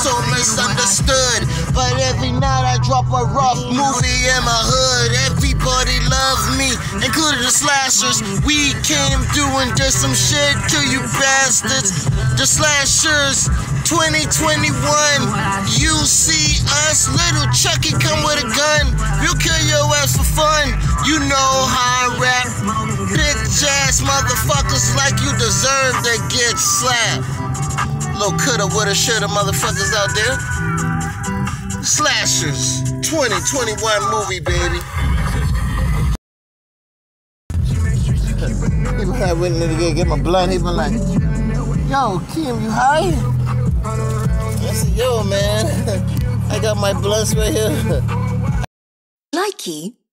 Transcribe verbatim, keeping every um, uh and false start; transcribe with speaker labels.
Speaker 1: so misunderstood. But every night I drop a rough movie in my hood. Everybody loves me, including the slashers. We came through and did some shit to you bastards. The slashers, twenty twenty-one. You see us, little Chucky come with a gun. We'll kill your ass for fun. You know how I rap. Bitch ass motherfuckers like you deserve to get slapped. Little coulda, woulda, shoulda motherfuckers out there. Slashers, twenty twenty-one movie, baby. People had went in to get my blood. He been like, yo, Kim, you high? I said, yo, man, I got my blunts right here.
Speaker 2: Likey.